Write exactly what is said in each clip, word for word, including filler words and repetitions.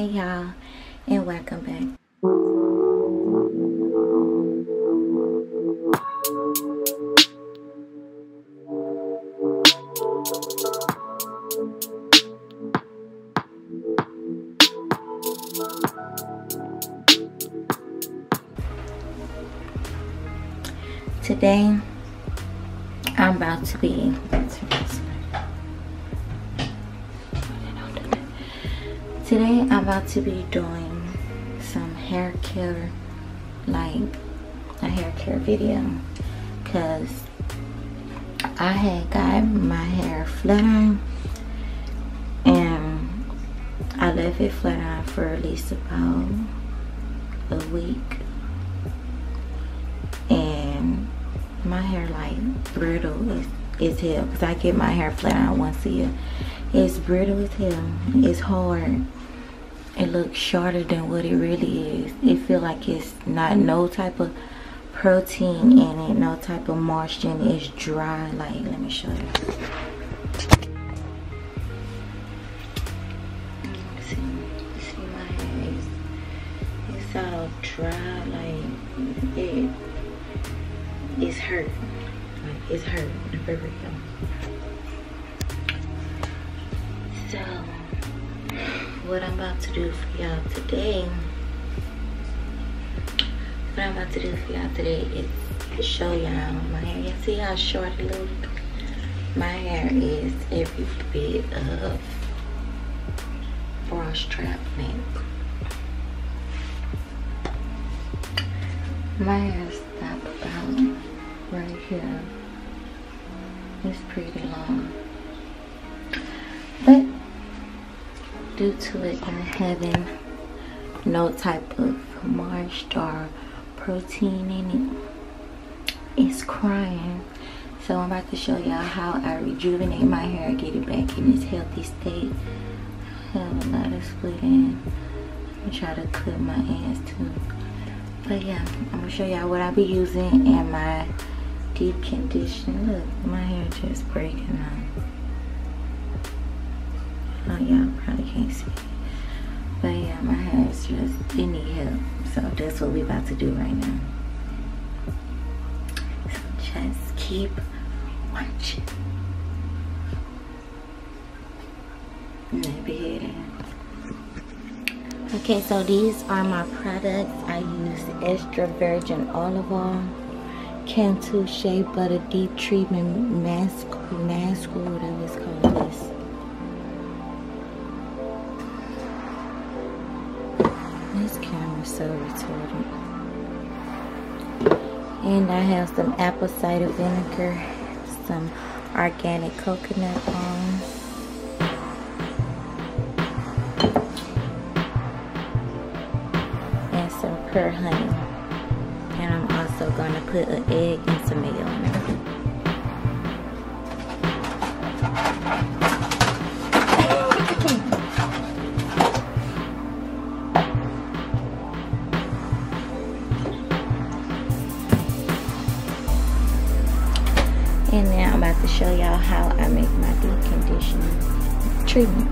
Hey y'all, and welcome back. Today I'm about to be Today I'm about to be doing some hair care, like a hair care video, cause I had got my hair flat iron and I left it flat iron for at least about a week, and my hair like brittle as, as hell, cause I get my hair flat iron once a year. It's brittle as hell. It's hard. It looks shorter than what it really is. It feel like it's not no type of protein in it, no type of moisture in it. It's dry. Like, let me show you. See, see my hair? It's, it's all dry. Like it, it's hurt. Like it's hurt. For real. So, what I'm about to do for y'all today, what I'm about to do for y'all today is show y'all my hair. You see how short it looks? My hair is every bit of bra strap length. My hair stop about right here. It's pretty long, but due to it not having no type of moisture or protein in it, it's crying. So I'm about to show y'all how I rejuvenate my hair, get it back in its healthy state. I have a lot of split ends. I'm gonna try to clip my ends too. But yeah, I'm gonna show y'all what I be using and my deep conditioner. Look, my hair just breaking out. Oh, y'all probably can't see it. But yeah, my hair is just, it need help. So that's what we about to do right now. So just keep watching. Let me hear that. Okay, so these are my products. I use extra virgin olive oil, Cantu Shea Butter Deep Treatment Mask, mask, or whatever it's called. This. This camera's so retarded. And I have some apple cider vinegar, some organic coconut palm, and some pearl honey. And I'm also gonna put an egg and some mayo in it. And now I'm about to show y'all how I make my deep conditioning treatment.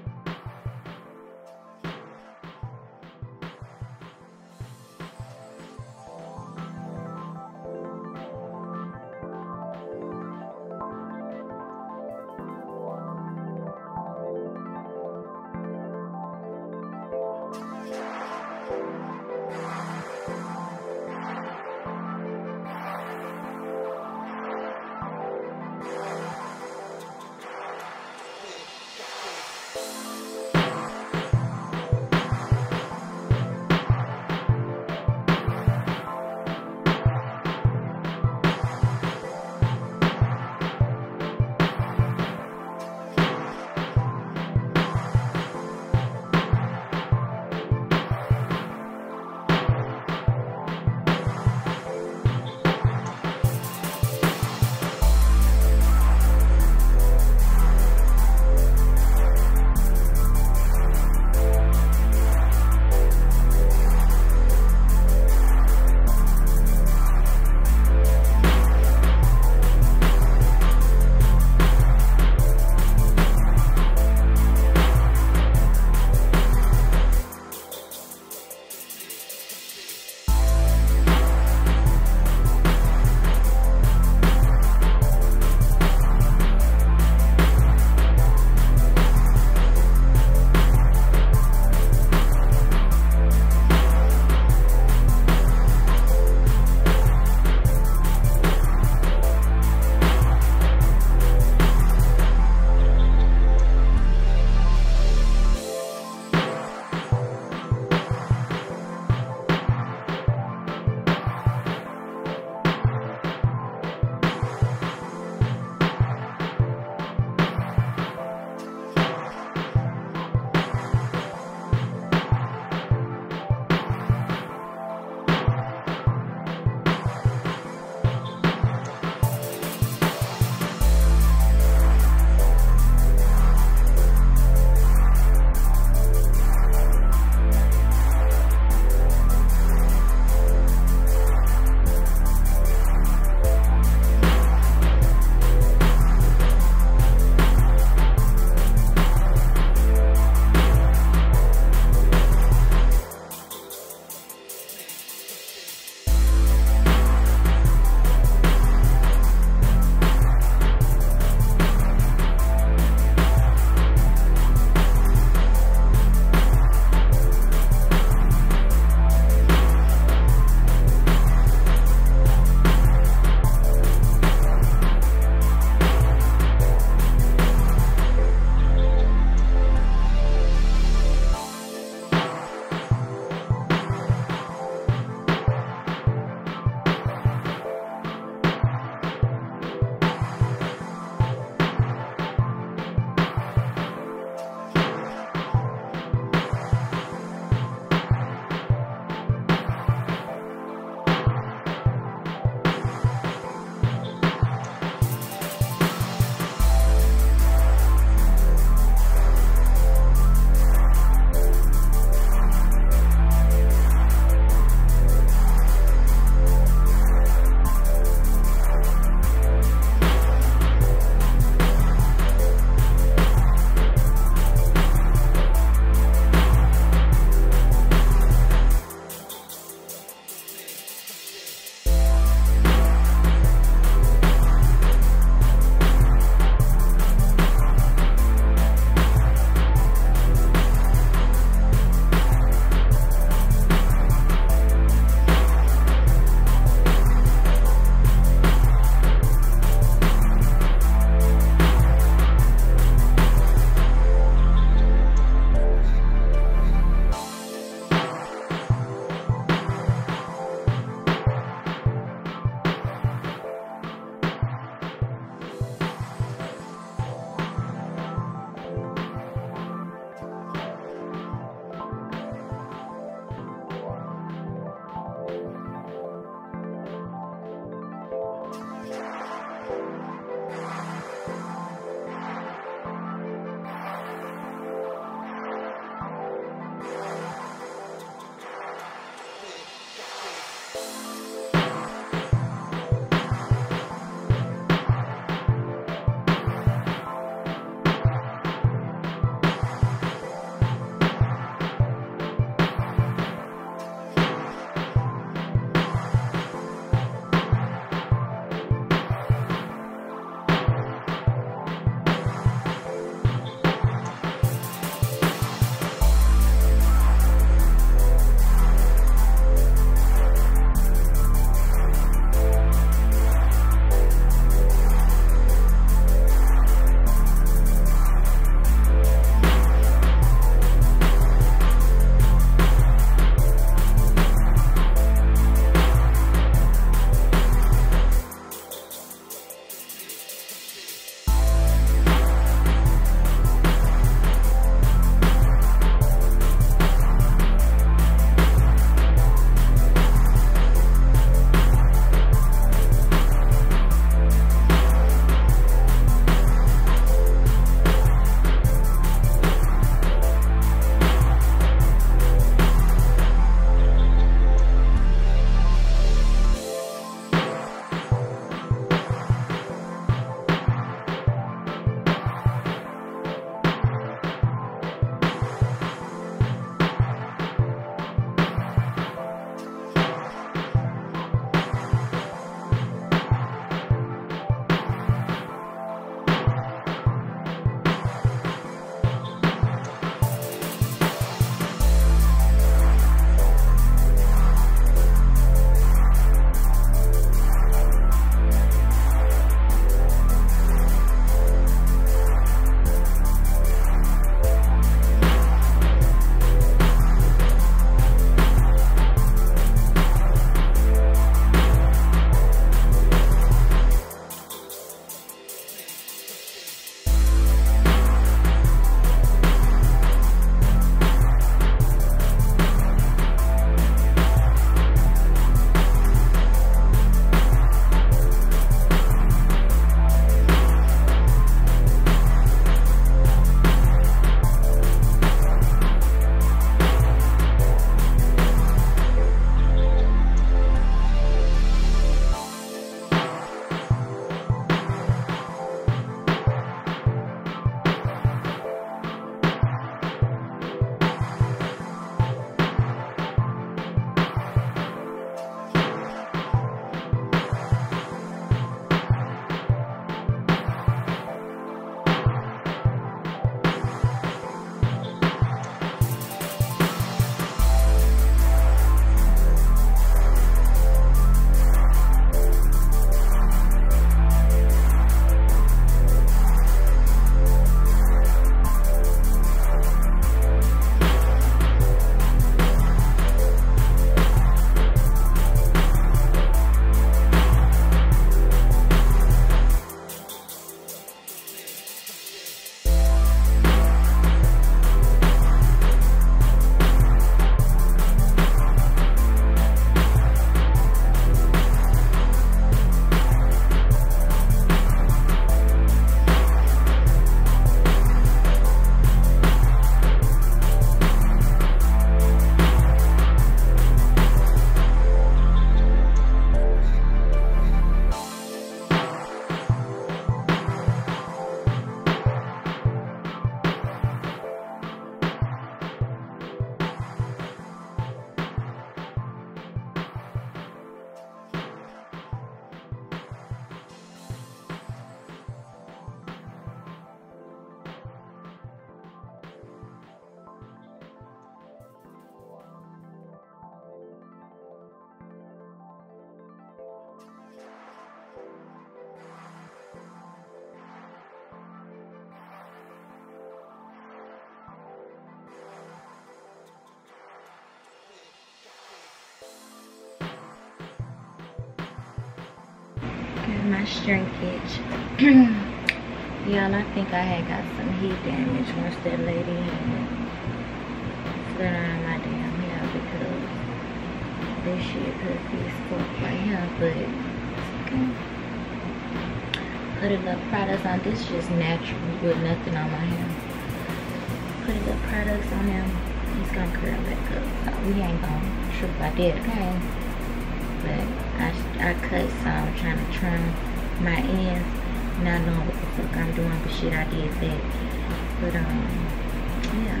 my shrinkage. Y'all, I think I had got some heat damage once that lady had slid on my damn hair because this shit could be stuck right here, but it's okay. Put a little products on. This is just natural with nothing on my hair. Put a little products on him. He's gonna curl back up. So we ain't gonna trip I did, okay? But I, I cut some trying to trim my ends, not knowing what the fuck I'm doing, but shit, I did that. But um, yeah.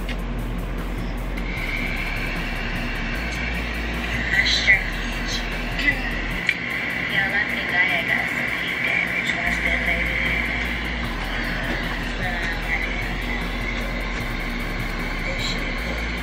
My shrinkage. Y'all, I think I had got some heat damage once that lady slid on my damn hair. This shit could be.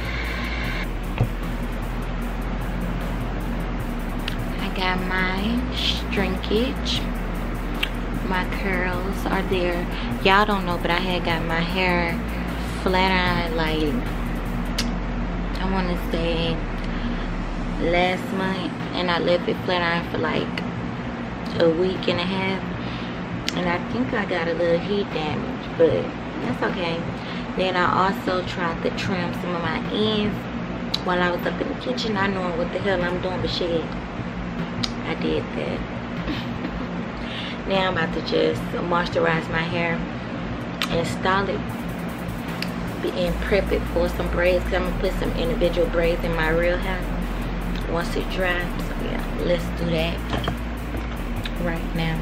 I got my shrinkage. My curls are there. Y'all don't know, but I had got my hair flat iron like I want to say last month, and I left it flat iron for like a week and a half, and I think I got a little heat damage, but that's okay. Then I also tried to trim some of my ends while I was up in the kitchen, not knowing what the hell I'm doing, but shit, I did that. Now I'm about to just moisturize my hair, install it, and prep it for some braids, because I'm going to put some individual braids in my real hair once it dries. So yeah, let's do that right now.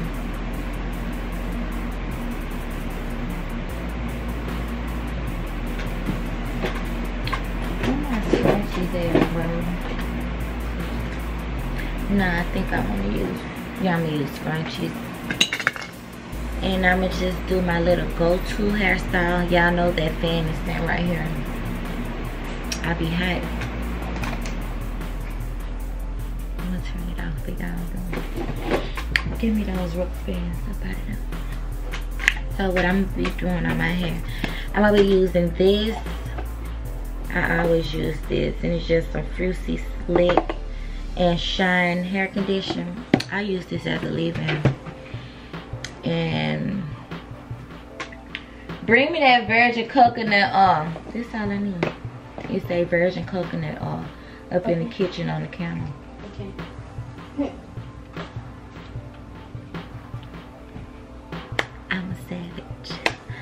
Oh, my scratches there, bro. Nah, I think I want to use, yeah, I'm going to use scrunchies. And I'm going to just do my little go-to hairstyle. Y'all know that fan is that right here. I be hot. I'm going to turn it off for y'all. Give me those rope fans up out of them. So what I'm going to be doing on my hair, I'm going to be using this. I always use this. And it's just some Fruity Slick and Shine hair conditioner. I use this as a leave-in. And bring me that virgin coconut oil. This is all I need. You say virgin coconut oil up okay. in the kitchen on the counter. Okay. I'm a savage.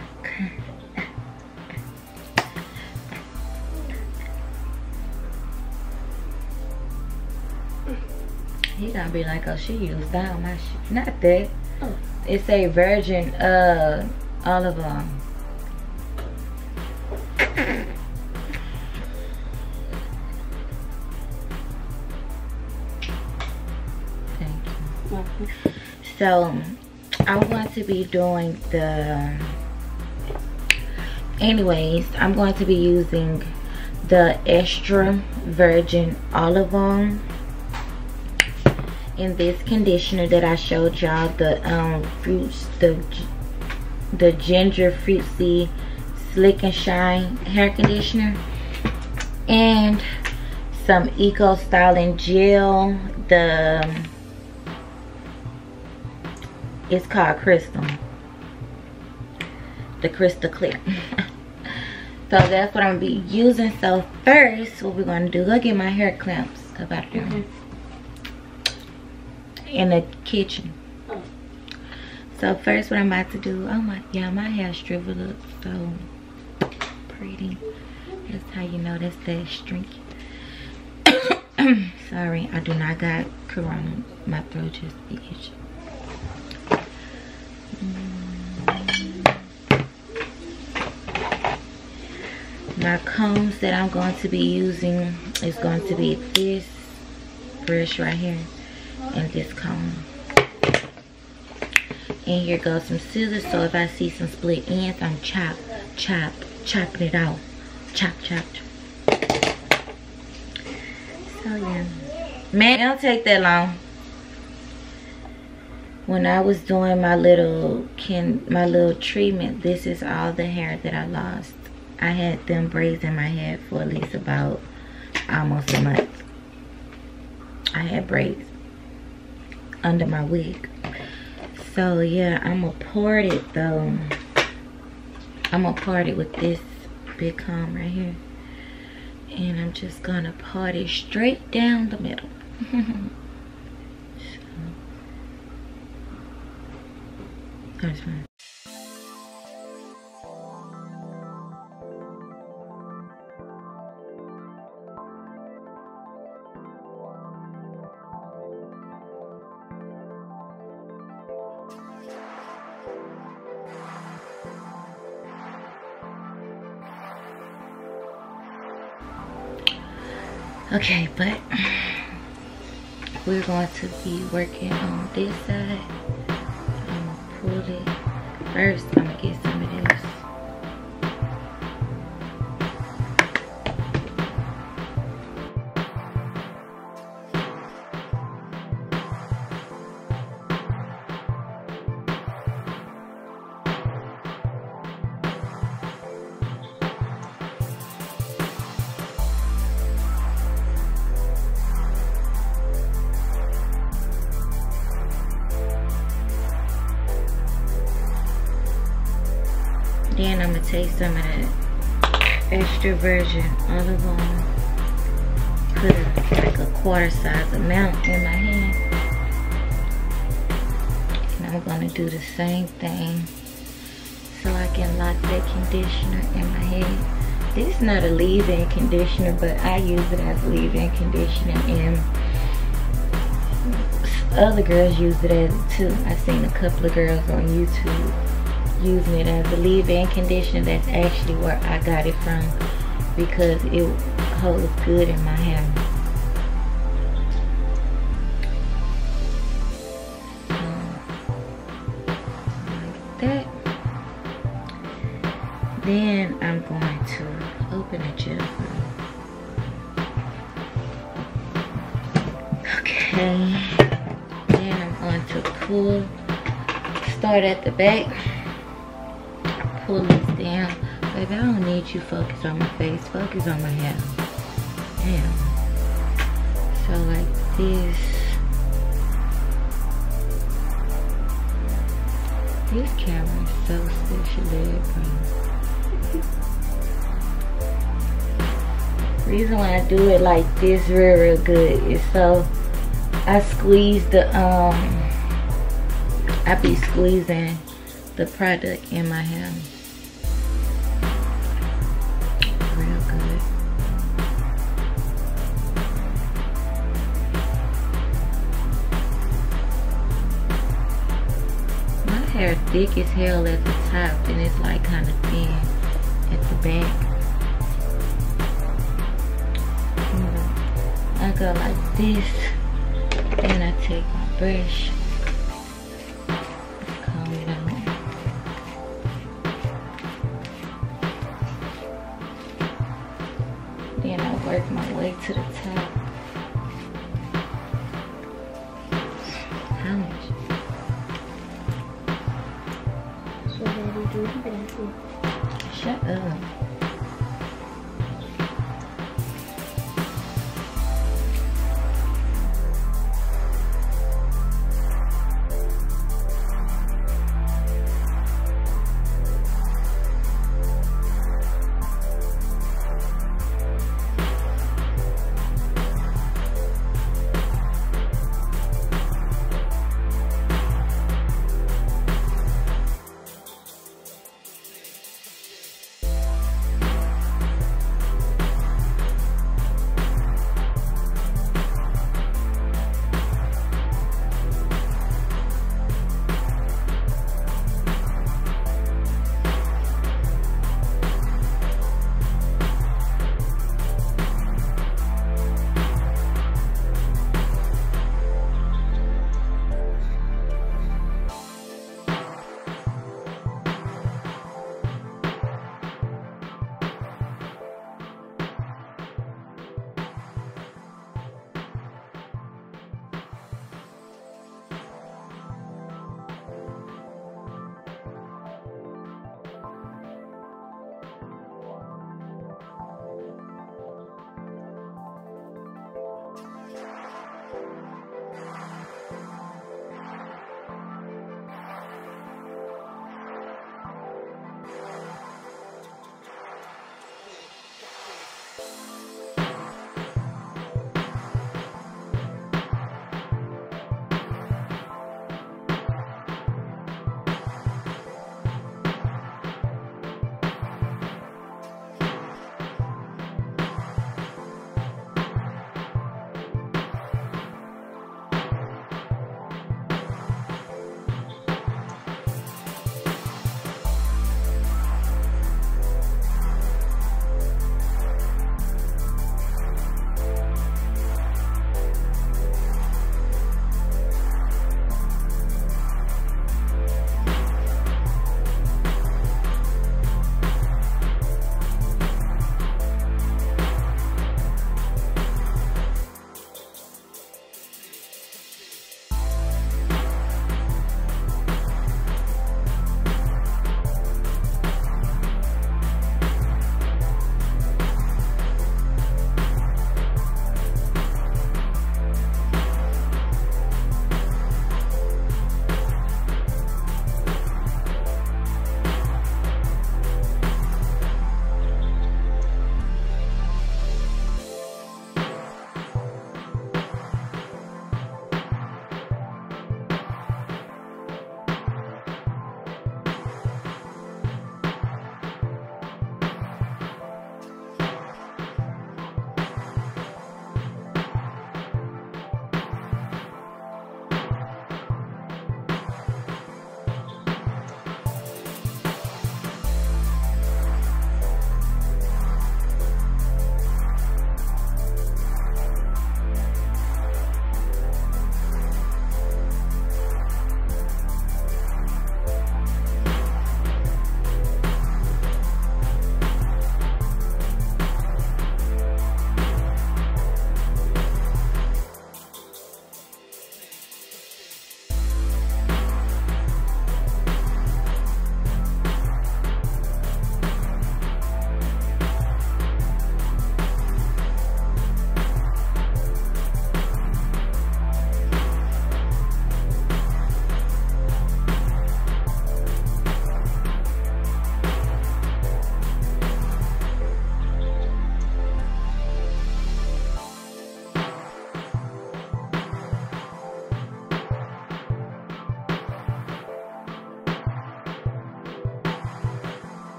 He gonna be like, oh, she used all my shit. Not that. Oh. It's a virgin uh olive oil. Thank you. Okay. So I'm going to be doing the anyways, I'm going to be using the extra virgin olive oil in this conditioner that I showed y'all, the um fruits, the the ginger Fruity Slick and Shine hair conditioner, and some Eco Styling gel. The it's called Crystal, the Crystal Clear. So that's what I'm gonna be using. So first, what we're gonna do? Go get my hair clamps about there. Mm-hmm. In the kitchen. Oh. So first what I'm about to do, oh my, yeah, my hair shriveled up so pretty. That's how you know that's that strinky. Sorry, I do not got corona. My throat just be itchy. Mm. My combs that I'm going to be using is going to be this brush right here. And this comb. And here goes some scissors, so if I see some split ends, I'm chop, chop, chopping it off. Chop, chop. So yeah. Man, it don't take that long. When I was doing my little kin my little treatment, this is all the hair that I lost. I had them braids in my head for at least about almost a month. I had braids. under my wig. So yeah, I'm gonna part it though. I'm gonna part it with this big comb right here. And I'm just gonna part it straight down the middle. So, that's fine. Okay, but we're going to be working on this side. I'm gonna pull it first. I'm gonna get some of this. Then I'm gonna take some of that extra virgin olive oil, put a, like a quarter size amount in my hand, and I'm gonna do the same thing so I can lock that conditioner in my head. This is not a leave-in conditioner, but I use it as leave-in conditioner, and other girls use it as it too. I've seen a couple of girls on YouTube using it as a leave-in conditioner. That's actually where I got it from, because it holds good in my hair. So, like that. Then I'm going to open the gel. Okay. Then I'm going to pull, start at the back. Pull this down. Baby, I don't need you focus on my face. Focus on my hair. Damn. So like this. This camera is so special. The reason why I do it like this real, real good is so I squeeze the, um, I be squeezing the product in my hair. Real good. My hair thick as hell at the top, and it's like kind of thin at the back. I go like this, then I take my brush, comb it out. Then I work my way to the top. How much? So what do you do that? Shut up.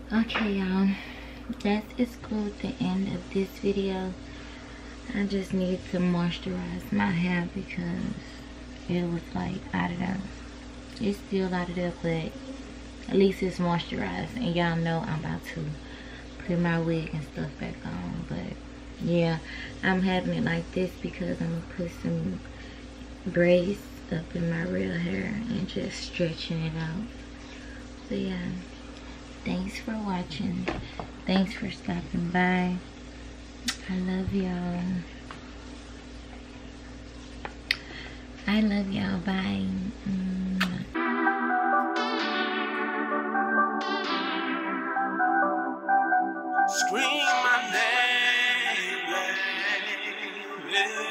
Okay, y'all, that is good. The end of this video. I just need to moisturize my hair because it was like out of there. It's still out of there, but at least it's moisturized. And y'all know I'm about to put my wig and stuff back on. But yeah, I'm having it like this because I'm gonna put some braids up in my real hair and just stretching it out. So yeah, thanks for watching. Thanks for stopping by. I love y'all. I love y'all. Bye. Mm. Scream my name, baby.